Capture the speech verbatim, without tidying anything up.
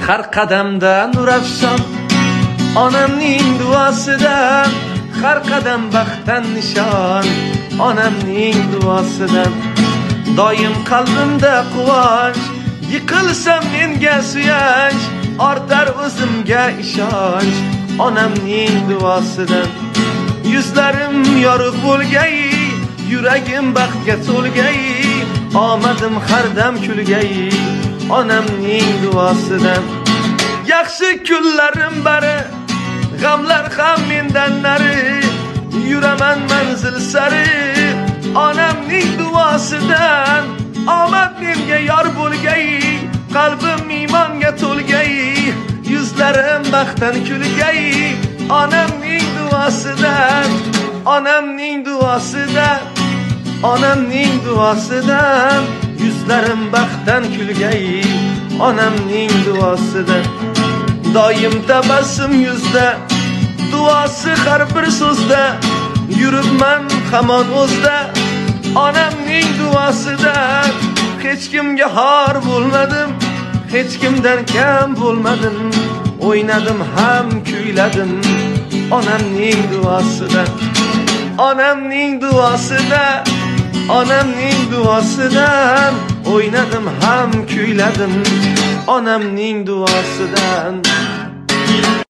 har qadamda nur afshon onamning duosidan, har qadam baxtdan nishon onamning duosidan. Doim qalbimda quvonch, yiqilsam menga suyanch, ortar o'zimga ishonch onamning duosidan. Yuzlarim yorug' bo'lgay, yuragim baxtga to'lgay, omadim har dam kulgay onamning duosidan. Yaxshi kunlarim bari, g'amlar ham mendan nari, yuraman manzil sari onamning duosidan. Omad menga yor bo'lgay, qalbim iymonga to'lgay, yuzlarim baxtdan kulgay onamning duosidan. Onamning duosidan, onamning duosidan, yuzlarim baxtdan kulgay onamning duosidan. Doim tabassum yuzda, duosi har bir so'zda, yuribman hamon o'zda onamning duosidan. Hech kimga xor bo'lmadim, hech kimdan kam bo'lmadim, o'ynadim ham kuyladim onamning duosidan. Onamning duosidan, onamning duosidan, o'ynadim ham kuyladim onamning duosidan.